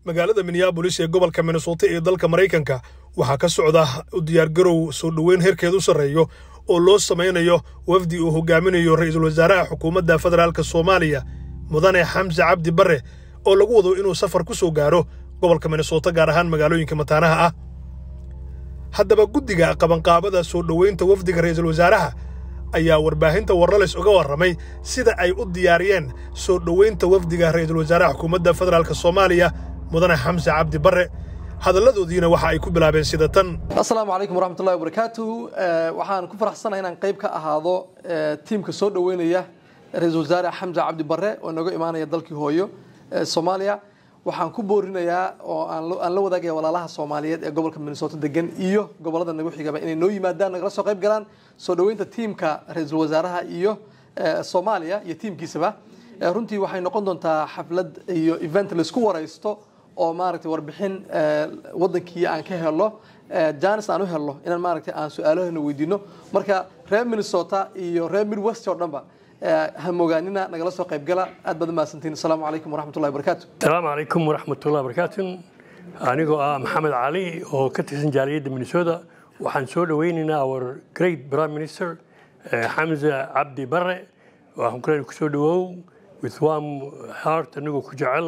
magaalada Minneapolis ee gobolka Minnesota ee dalka Mareykanka waxaa ka socda u diyaargarow soo dhaweyn heerkeedu sareeyo oo loo sameynayo wafdi uu hogaaminayo ra'iisul wasaaraha xukuumadda federaalka Soomaaliya mudane Xamse Cabdi Barre oo lagu wado inuu safar ku soo gaaro gobolka Minnesota gaar ahaan magaalooyinka mataanaha ah. haddaba guddiga qabanqaabada soo dhaweynta wafdiga ra'iisul wasaaraha ayaa warbaahinta Warlales uga warramay sida ay u diyaariyeen soo dhaweynta wafdiga ra'iisul wasaaraha xukuumadda federaalka Soomaaliya mudane Xamse Cabdi Barre hadaladoodiina waxa ay ku bilaabeen sida tan. Assalaamu alaykum warahmatullahi wabarakatuh. waxaan ku faraxsanahay inaan qayb ka ahaado tiimka soo dhaweynaya ra'iisul wasaare Xamse Cabdi Barre oo naga imaanaya dalkii hooyo Soomaaliya. waxaan ku boorinayaa oo aan la wadaagaya walaalaha Soomaaliyeed ee gobolka Minnesota degan iyo gobolada nagu xigaba inay noo yimaadaan nagala soo qayb galaan soo dhaweynta tiimka ra'iisul wasaaraha iyo Soomaaliya iyo tiimkiisaba. runtii waxay noqon doontaa xaflad iyo event la isku waraysto oo maaragtay warbixin wadankii aan ka helo jaanis aan u helo inaan maaragtay aan su'aalaheena weydiino marka reer Minnesota iyo reer Midwest oo dhanba هموغانينا نقل سو قيب قلا أدبد ما سنتين. السلام عليكم ورحمة الله وبركاته. السلام عليكم ورحمة الله وبركاته. أنا محمد علي وكتسن جالية مينيسوتا وحنسول ويننا our great prime minister حمزة عبدي برة وحنكون كسودو with one heart أنو كجعل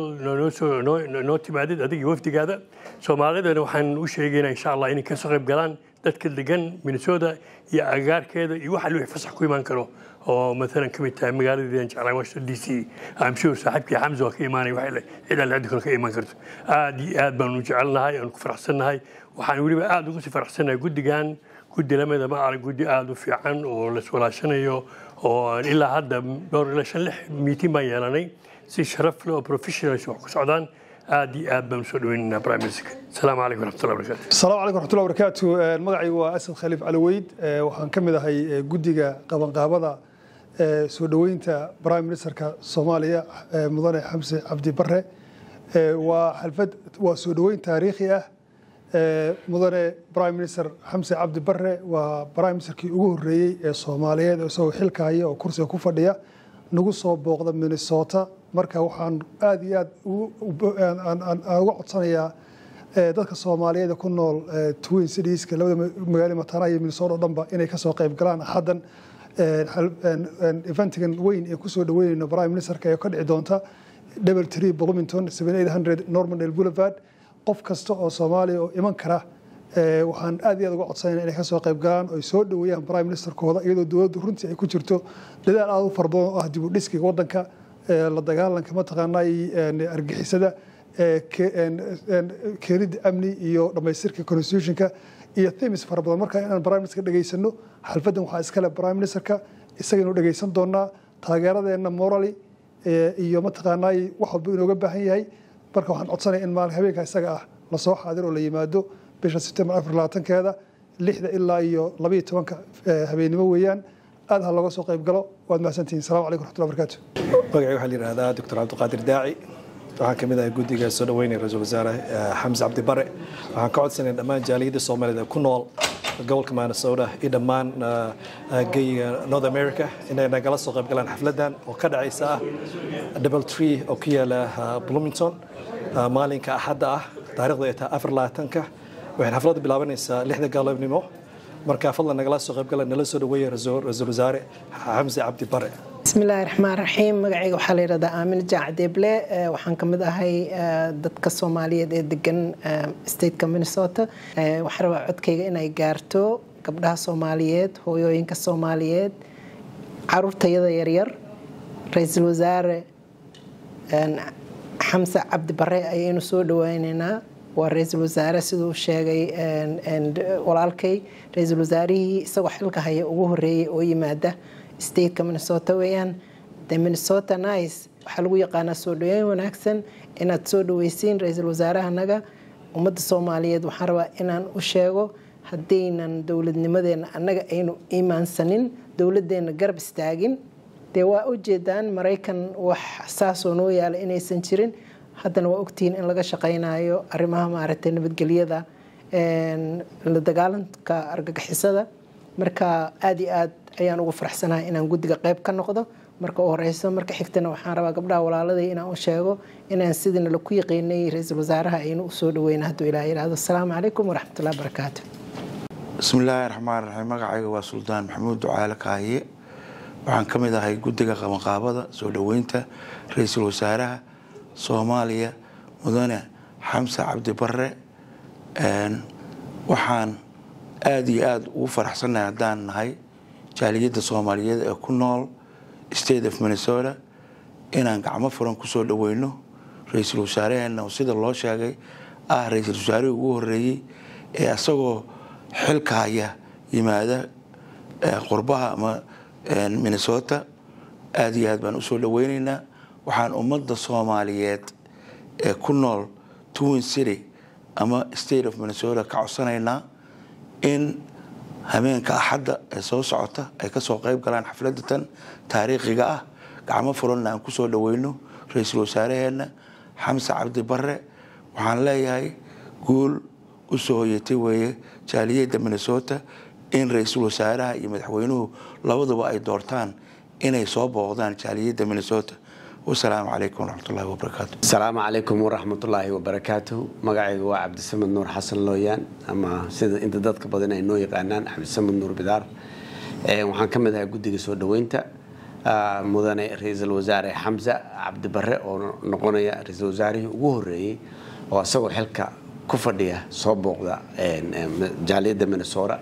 نوتي بعدين أدي وفد هذا سومالي ده وحن وشيجينا إن شاء الله إني كسو قيب قلان تذكر دجن مينيسوتا يا أجار كذا يوحلو يفسح كوي ما نكره أو مثلاً كمية مقالة دي على واشنطن دي سي I'm sure صاحبك حمزة وكيماني وحيله إذا اللي عندك كيمان كرت دي بنوجعلنا هاي أو فرحسنا هاي وحنقول بقى وقت فرحسنا جود جان جود لما ده ما على جود في عن ولا ولا شنيو أو إلا هذا دور إلا شنلح 200 ما يلاني سي شرف له بروفيشنال شو سعودان دي بمسؤولين برايم مينستر. السلام عليكم ورحمة الله وبركاته. السلام عليكم ورحمة الله وبركاته. المقعي وأسد خليف علويد وحنكمل هاي جودجا قبضة سودوينتا برايم مينستر كصوماليا مدن حمزة عبدي برة وحلفت وسودوين تاريخية مدن برايم مينستر حمزة عبدي برة وبرايم مينستر كي أوري الصومالية وسوي حلقة هي وكرسي كوفردية نقصه بوقت مينيسوتا marka waxaan aad iyo aad uga codsanayaa dadka Soomaaliyeed ku nool Twin Cities-ka labada magaalo mataanaha iyo Minnesota dhanba inay ka soo qayb galaan hadan event-kan weyn ee ku soo dhaweynayno Prime Minister-ka ee ka dhici doonta Double Tree Bloomington 7800 Normandale Boulevard qof kasta oo Soomaali oo iman kara waxaan aad iyo aad uga codsanayaa inay ka soo qayb galaan oo soo dhaweeyaan Prime Minister-kooda iyadoo dawladdu runtii ay ku jirto dadaal aad u farbadan oo ah dib u dhiska wadanka la dagaalanka ma taqaanay argixisada keenida amni iyo dhamaystirka constitution-ka iyo themes fara badan marka inaan prime minister dhageysano xalfadan waxa iska leh prime minister-ka isaga inuu dhageysan doonaa taageeradeena morally iyo ma taqaanay wax walba inuu uga baahan yahay marka waxaan codsanayaa in maalin habeenka isaga ah la soo xaadiro la yimaado bisha September 24-keeda 6 ilaa iyo 12 habeenimo weeyaan aad ha laga soo qayb galo waad mahadsantihiin. Assalaamu calaykum warahmatullahi wabarakatuh. magaciisa waxaa la yiraahdaa Dr. Cabdiqaadir Daaci waxaan kamid ahay guddiga soo dhaweynaya ra'iisul wasaare Xamse Cabdi Barre waxaan ka codsanayaa dhammaan jaaliyada Soomaaliyeed ku nool gobolka Minnesota iyo dhammaan geyga North America inay nagala soo qayb galaan xafladan oo ka dhacaysa Double Tree oo ku yaala Bloomington maalinka Axadda ah taariikhda ay tahay 24-ka waxay xafladdu bilaabanaysaa 6 galabnimo marka fadlan nagala soo qayb galaan nala soo dhaweeyo ra'iisul wasaare Xamse Cabdi Barre. بسم الله الرحمن الرحيم مقعي وحالي رضا آمن جاعديبلي وحان كمد أهي دادك الصومالية ديگن ستيت كمينيسوتا وحروا عدكيغ إناي قارتو قبلها صوماليات هويوينك الصوماليات عرور تيضا يرير رئيس الوزراء حمزة عبد بري أيينو سودو وينينا ورئيس الوزراء سيدو الشيغي walaalkay ra'iisul wasaarihii isagoo xilka haya ugu horeeyay oo yimaada state Minnesota weeyaan the Minnesota nice waxa lagu yaqaanaa soo dhaweyn wanaagsan inaad soo dhaweysiin ra'iisul wasaarahanaga ummadda Soomaaliyeed waxaan rabaa inaan u sheego hadaynan dawladnimadeena annaga aynu iimaansanin dawladeena garab istaagin dee waa u jeedaan Mareykan wax asaasoo noo yaala inaysan jirin haddana waa ogtiin in laga shaqeynayo arrimaha maaragtay nabadgelyada la dagaalanka argagixisada marka aad iyo aad ayaan ugu faraxsanahay inaan guddiga qayb ka noqdo marka u horeyso marka xigtana waxaan rabaa gabdhaha walaaladay inaan u sheego inaan sidina la ku yaqiinay ra'iisul wasaaraha aynu u soo dhaweynaa hadduu ilaahay yiraahdo assalaamu calaykum waraxmatullaahi wabarakaatu. bismillaahi raxmaani raxiim magacayga waa suldaan maxamuud ducaale kaahiye waxaan ka mid ahay guddiga qabanqaabada soo dhaweynta ra'iisul wasaaraha Soomaaliya mudane xamse cabdi barre waxaan aad iyo aad ugu faraxsanahay haddaan nahay jaaliyadda Soomaaliyeed ee ku nool state of Minnesota inaan gacmo furan ku soo dhaweyno ra'iisul wasaaraheena oo sida loo sheegay ra'iisul wasaarihii ugu horeeyay ee asagoo xilka haya yimaada qurbaha ama Minnesota aad iyo aad baan u soo dhaweynaynaa waxaan ummadda Soomaaliyeed ee ku nool Twin City ama state of Minnesota ka codsanaynaa in habeenka axadda ee soo socota ay ka soo qayb galaan xafladatan taariikhiga gacmo furan aan ku soo dhaweyno ra'iisul wasaaraheena xamse cabdi barre waxaan leeyahay guul u soo hoyatay weeye jaaliyadda Minnesota in ra'iisul wasaaraha iyo madaxweynuhu labaduba ay doortaan inay soo booqdaan jaaliyadda Minnesota. والسلام عليكم ورحمة الله وبركاته. السلام عليكم ورحمة الله وبركاته. مقعي هو عبد السمد نور حسن لويان أما سيد أنت ذاتك بدنا إنه يقعنان عبد السمد نور بدار. وحن كم ذا جودي سود وينتا مدن رئيس الوزراء حمزة عبد برة ونقولنا رئيس الوزراء وهري وسوى حلقة كفردية صبغ ذا جاليد من الصورة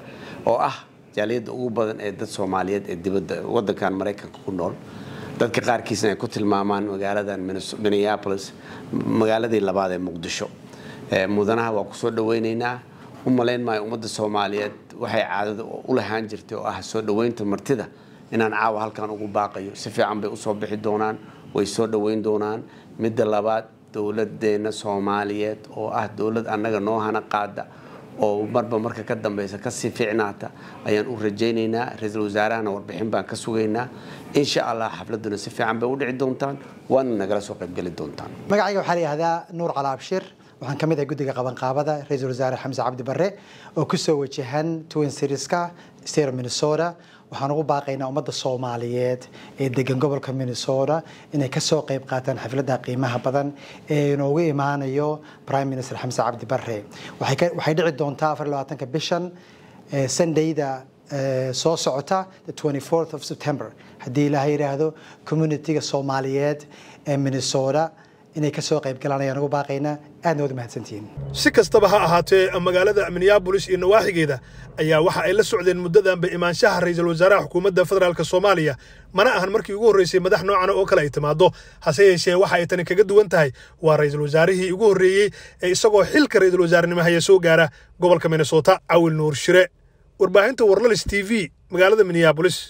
جاليد وبدن إدت سوماليات إدت وده كان مريكا كنول. dadka qaarkiisna ay ku tilmaamaan magaalada Minneapolis magaaladii labaad ee Muqdisho mudanaha waa ku soo dhaweynaynaa u maleyn maayo ummadda Soomaaliyeed waxay caadada u lahaan jirtay oo soo dhaweynta martida inaan caawa halkan ugu baaqayo si fiican bay u soo bixi doonaan way soo dhaweyn doonaan midda labaad dawladeena Soomaaliyeed oo dawlad annaga noo hana qaada oo marba marka ka dambaysa ka sii fiicnaata ayaan u rajaynaynaa ra'iisul wasaarahana warbixin baan ka sugaynaa insha Allah xafladuna si fiican bay u dhici doontaan waana nagala soo qayb gali doontaan. magacayga waxaa la yiraahdaa Nuur Cali Abshir waxaan ka mid ahay guddiga qabanqaabada ra'iisul wasaare Xamse Cabdi Barre oo ku soo wajahan Twin Cities-ka state of Minnesota waxaan ugu baaqaynaa ummadda Soomaaliyeed ee degan gobolka Minnesota inay ka soo qayb qaataan xafladda qiimaha badan ee inoogu imaanayo Prime Minister Xamse Cabdi Barre waxay dhici doontaa 24 bishan Sunday-da soo socota the 24th of September haddii ilaahay yiraahdo community-ga Soomaaliyeed ee Minnesota inay ka soo qayb galaan ayaan ugu baaqaynaa aadna wada mahadsantihiin. si kastaba ha ahaatee magaalada Minneapolis iyo nawaaxigeeda ayaa waxa ay la socdeen muddadanba imaanshaha ra'iisul wasaaraha xukuumadda federaalka Soomaaliya mana ahan markii ugu horeysay madax noocan oo kale ay timaado hase yeeshee waxa ay tani kaga duwan tahay waa ra'iisul wasaarihii ugu horeeyay ee isagoo xilka ra'iisul wasaarenimo haya soo gaara gobolka Minnesota Awil Nuur Shire warbaahinta Warlalis TV magaalada Minneapolis.